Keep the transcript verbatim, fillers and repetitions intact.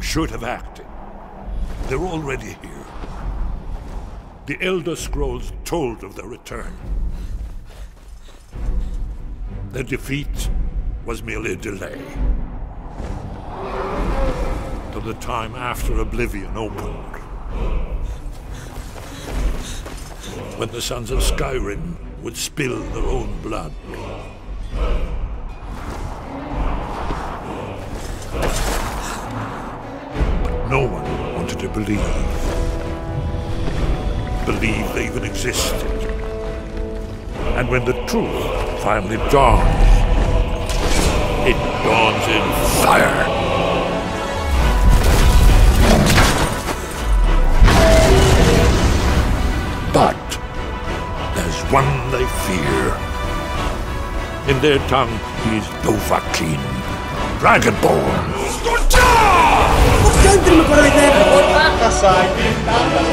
should have acted. They're already here. The Elder Scrolls told of their return. Their defeat was merely a delay. To the time after Oblivion opened. When the Sons of Skyrim would spill their own blood. But no one wanted to believe. Believe they even existed. And when the truth finally dawns, it dawns in fire. But there's one they fear. In their tongue, he's Dovahkiin, Dragonborn. Huwag ka, hindi mo para like that.